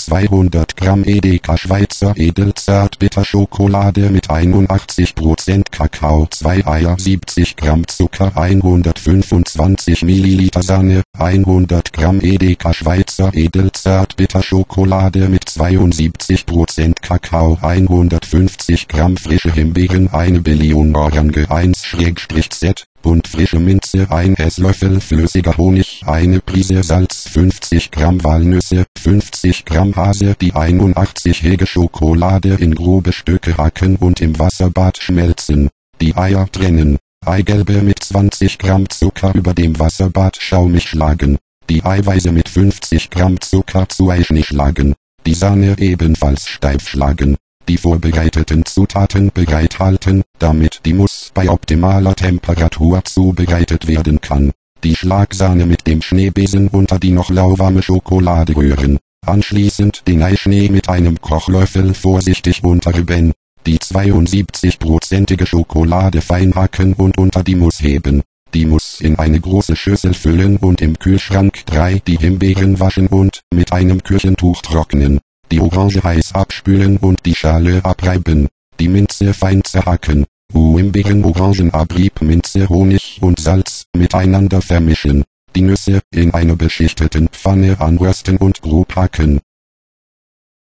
200 Gramm Edeka Schweizer Edelzartbitterschokolade mit 81% Kakao, 2 Eier, 70 Gramm Zucker, 125 Milliliter Sahne, 100 Gramm Edeka Schweizer Edelzartbitterschokolade mit 72% Kakao, 150 Gramm frische Himbeeren, 1 Billion Orange, 1/Z, Bund frische Minze, 1 Esslöffel flüssiger Honig, 1 Prise Salz, 50 Gramm Walnüsse, 50 Gramm Hase, die 81 Hege Schokolade in grobe Stücke hacken und im Wasserbad schmelzen. Die Eier trennen. Eigelbe mit 20 Gramm Zucker über dem Wasserbad schaumig schlagen. Die Eiweiße mit 50 Gramm Zucker zu Eischnee schlagen. Die Sahne ebenfalls steif schlagen. Die vorbereiteten Zutaten bereithalten, damit die Mousse bei optimaler Temperatur zubereitet werden kann. Die Schlagsahne mit dem Schneebesen unter die noch lauwarme Schokolade rühren. Anschließend den Eischnee mit einem Kochlöffel vorsichtig unterrüben. Die 72%ige Schokolade fein hacken und unter die Mousse heben. Die Mousse in eine große Schüssel füllen und im Kühlschrank die Himbeeren waschen und mit einem Küchentuch trocknen. Die Orange heiß abspülen und die Schale abreiben. Die Minze fein zerhacken. Himbeeren, Orangenabrieb, Minze, Honig und Salz miteinander vermischen. Die Nüsse in einer beschichteten Pfanne anrösten und grob hacken.